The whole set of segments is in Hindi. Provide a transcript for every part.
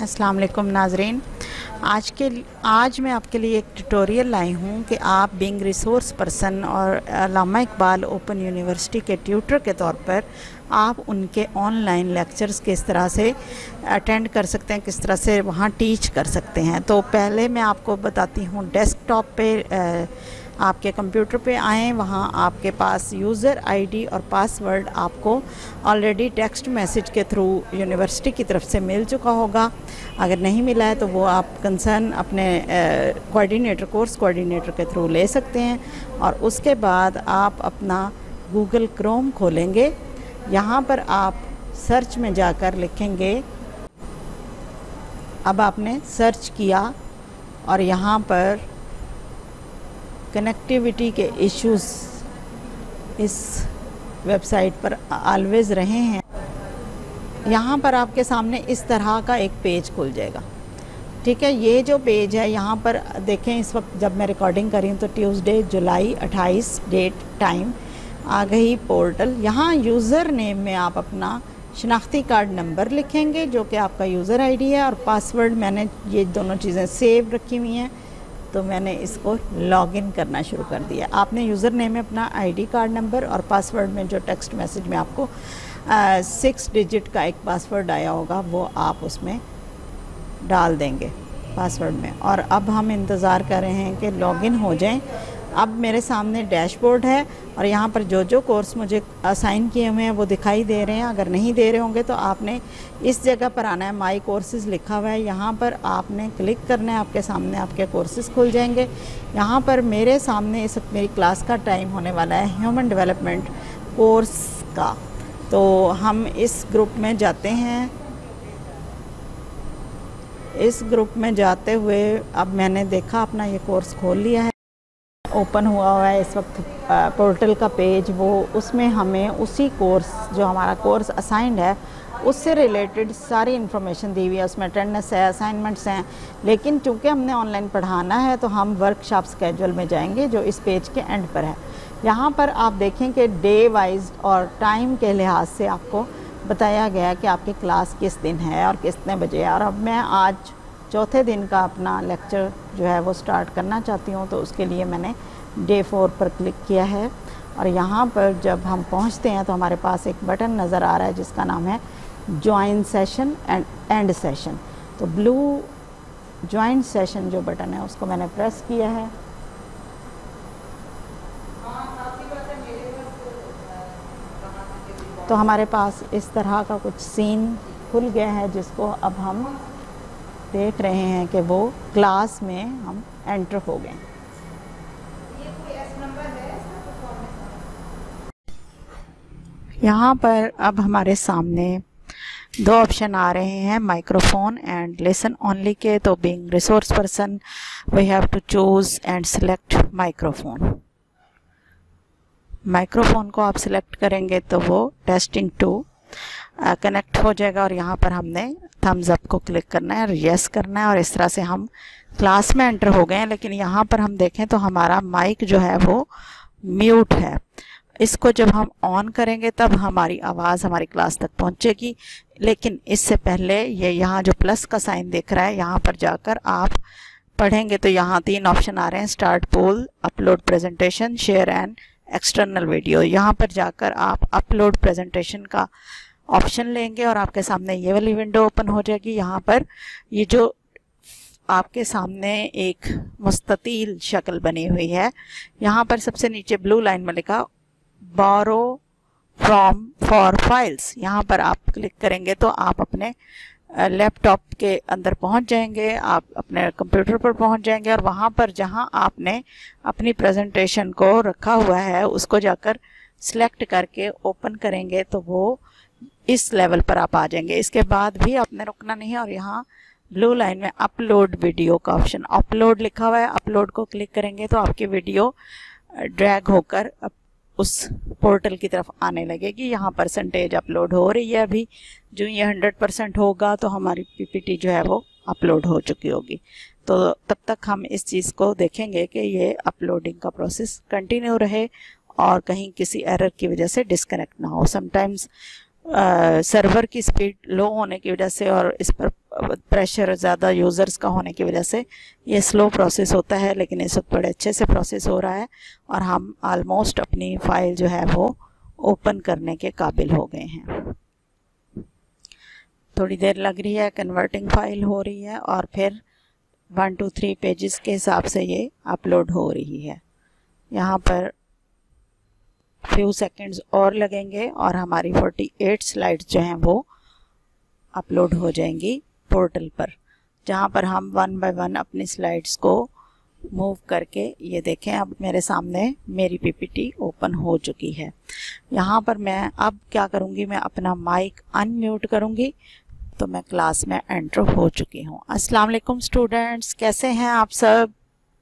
अस्सलाम वालेकुम नाजरीन। आज मैं आपके लिए एक ट्यूटोरियल लाई हूँ कि आप बीइंग रिसोर्स पर्सन और अल्लामा इकबाल ओपन यूनिवर्सिटी के ट्यूटर के तौर पर आप उनके ऑनलाइन लेक्चर्स किस तरह से अटेंड कर सकते हैं, किस तरह से वहाँ टीच कर सकते हैं। तो पहले मैं आपको बताती हूँ, डेस्कटॉप पे आपके कंप्यूटर पे आएँ, वहाँ आपके पास यूज़र आईडी और पासवर्ड आपको ऑलरेडी टेक्स्ट मैसेज के थ्रू यूनिवर्सिटी की तरफ से मिल चुका होगा। अगर नहीं मिला है तो वो आप कंसर्न अपने कोर्स कोऑर्डिनेटर के थ्रू ले सकते हैं। और उसके बाद आप अपना गूगल क्रोम खोलेंगे। यहाँ पर आप सर्च में जाकर लिखेंगे, अब आपने सर्च किया और यहाँ पर कनेक्टिविटी के इश्यूज़ इस वेबसाइट पर ऑलवेज़ रहे हैं। यहाँ पर आपके सामने इस तरह का एक पेज खुल जाएगा। ठीक है, ये जो पेज है यहाँ पर देखें, इस वक्त जब मैं रिकॉर्डिंग कर रही हूँ तो ट्यूसडे जुलाई 28 डेट टाइम आ गई पोर्टल। यहाँ यूज़र नेम में आप अपना शनाख्ती कार्ड नंबर लिखेंगे जो कि आपका यूज़र आईडी है, और पासवर्ड मैंने ये दोनों चीज़ें सेव रखी हुई हैं तो मैंने इसको लॉगिन करना शुरू कर दिया। आपने यूज़र नेम में अपना आईडी कार्ड नंबर और पासवर्ड में जो टेक्स्ट मैसेज में आपको 6 डिजिट का एक पासवर्ड आया होगा वो आप उसमें डाल देंगे पासवर्ड में। और अब हम इंतज़ार कर रहे हैं कि लॉगिन हो जाएं। अब मेरे सामने डैशबोर्ड है और यहाँ पर जो जो कोर्स मुझे असाइन किए हुए हैं वो दिखाई दे रहे हैं। अगर नहीं दे रहे होंगे तो आपने इस जगह पर आना है, माई कोर्सेज़ लिखा हुआ है, यहाँ पर आपने क्लिक करना है। आपके सामने आपके कोर्सेज़ खुल जाएंगे। यहाँ पर मेरे सामने इस वक्त मेरी क्लास का टाइम होने वाला है ह्यूमन डेवलपमेंट कोर्स का। तो हम इस ग्रुप में जाते हैं। इस ग्रुप में जाते हुए अब मैंने देखा अपना ये कोर्स खोल लिया है, ओपन हुआ है इस वक्त पोर्टल का पेज। वो उसमें हमें उसी कोर्स जो हमारा कोर्स असाइंड है उससे रिलेटेड सारी इन्फॉर्मेशन दी हुई है। उसमें अटेंडेंस है, असाइनमेंट्स हैं, लेकिन चूँकि हमने ऑनलाइन पढ़ाना है तो हम वर्कशॉप स्केड्यूल में जाएंगे जो इस पेज के एंड पर है। यहाँ पर आप देखें कि डे वाइज और टाइम के लिहाज से आपको बताया गया कि आपकी क्लास किस दिन है और कितने बजे है। और अब मैं आज चौथे दिन का अपना लेक्चर जो है वो स्टार्ट करना चाहती हूँ, तो उसके लिए मैंने डे 4 पर क्लिक किया है। और यहाँ पर जब हम पहुँचते हैं तो हमारे पास एक बटन नज़र आ रहा है जिसका नाम है join session and end session. तो ब्लू ज्वाइन सेशन जो बटन है उसको मैंने प्रेस किया है। तो हमारे पास इस तरह का कुछ सीन खुल गया है जिसको अब हम देख रहे हैं कि वो क्लास में हम एंटर हो गए। यहाँ पर अब हमारे सामने 2 ऑप्शन आ रहे हैं, माइक्रोफोन एंड लिसन ओनली के। तो being resource person we have to choose and select microphone. Microphone को आप सिलेक्ट करेंगे तो वो टेस्टिंग 2 कनेक्ट हो जाएगा। और यहाँ पर हमने थम्स अप को क्लिक करना है और यस करना है, और इस तरह से हम क्लास में एंटर हो गए हैं। लेकिन यहाँ पर हम देखें तो हमारा माइक जो है वो म्यूट है। इसको जब हम ऑन करेंगे तब हमारी आवाज़ हमारी क्लास तक पहुँचेगी। लेकिन इससे पहले ये यहाँ जो प्लस का साइन दिख रहा है यहाँ पर जाकर आप पढ़ेंगे तो यहाँ 3 ऑप्शन आ रहे हैं, start poll, upload presentation, share and external video. यहाँ पर जाकर आप अपलोड प्रेजेंटेशन का ऑप्शन लेंगे और आपके सामने ये वाली विंडो ओपन हो जाएगी। यहाँ पर ये जो आपके सामने एक मुस्ततील शक्ल बनी हुई है, यहाँ पर सबसे नीचे ब्लू लाइन में लिखा बोरो फ्रॉम फॉर फाइल्स, यहाँ पर आप क्लिक करेंगे तो आप अपने लैपटॉप के अंदर पहुंच जाएंगे, आप अपने कंप्यूटर पर पहुंच जाएंगे। और वहाँ पर जहाँ आपने अपनी प्रेजेंटेशन को रखा हुआ है उसको जाकर सिलेक्ट करके ओपन करेंगे तो वो इस लेवल पर आप आ जाएंगे। इसके बाद भी आपने रुकना नहीं है और यहाँ ब्लू लाइन में अपलोड वीडियो का ऑप्शन, अपलोड लिखा हुआ है, अपलोड को क्लिक करेंगे तो आपकी वीडियो ड्रैग होकर उस पोर्टल की तरफ आने लगेगी। यहाँ परसेंटेज अपलोड हो रही है। अभी जो ये 100% होगा तो हमारी पीपीटी जो है वो अपलोड हो चुकी होगी। तो तब तक हम इस चीज़ को देखेंगे कि ये अपलोडिंग का प्रोसेस कंटिन्यू रहे और कहीं किसी एरर की वजह से डिस्कनेक्ट ना हो। समटाइम्स सर्वर की स्पीड लो होने की वजह से और इस पर प्रेशर ज़्यादा यूज़र्स का होने की वजह से ये स्लो प्रोसेस होता है, लेकिन इस वक्त बड़े अच्छे से प्रोसेस हो रहा है और हम ऑलमोस्ट अपनी फ़ाइल जो है वो ओपन करने के काबिल हो गए हैं। थोड़ी देर लग रही है, कन्वर्टिंग फ़ाइल हो रही है और फिर 1 to 3 पेजेस के हिसाब से ये अपलोड हो रही है। यहाँ पर फ्यू सेकंड्स और लगेंगे और हमारी 48 स्लाइड्स जो हैं वो अपलोड हो जाएंगी पोर्टल पर, जहाँ पर हम 1 by 1 अपनी स्लाइड्स को मूव करके, ये देखें अब मेरे सामने मेरी पीपीटी ओपन हो चुकी है। यहाँ पर मैं अब क्या करूँगी, मैं अपना माइक अनम्यूट करूँगी तो मैं क्लास में एंटर हो चुकी हूँ। अस्सलाम वालेकुम स्टूडेंट्स, कैसे हैं आप सब।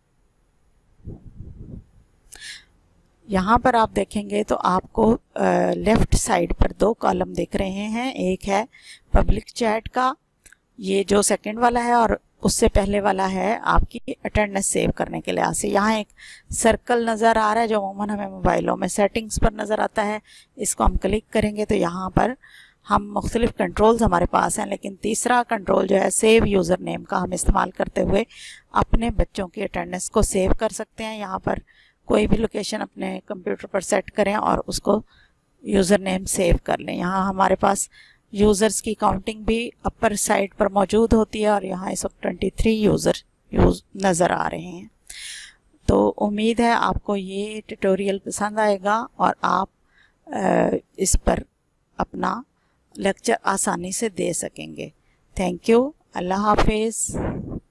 यहाँ पर आप देखेंगे तो आपको लेफ़्ट साइड पर 2 कॉलम दिख रहे हैं। एक है पब्लिक चैट का, ये जो सेकंड वाला है, और उससे पहले वाला है आपकी अटेंडेंस सेव करने के लिहाज से। यहाँ एक सर्कल नज़र आ रहा है जो अमूमन हमें मोबाइलों में सेटिंग्स पर नज़र आता है। इसको हम क्लिक करेंगे तो यहाँ पर हम मुख्तलिफ कंट्रोल्स हमारे पास हैं, लेकिन तीसरा कंट्रोल जो है सेव यूज़र नेम का हम इस्तेमाल करते हुए अपने बच्चों की अटेंडेंस को सेव कर सकते हैं। यहाँ पर कोई भी लोकेशन अपने कंप्यूटर पर सेट करें और उसको यूज़र नेम सेव कर लें। यहाँ हमारे पास यूज़र्स की काउंटिंग भी अपर साइड पर मौजूद होती है और यहाँ इस वक्त 23 यूज़र नज़र आ रहे हैं। तो उम्मीद है आपको ये ट्यूटोरियल पसंद आएगा और आप इस पर अपना लेक्चर आसानी से दे सकेंगे। थैंक यू, अल्लाह हाफिज़।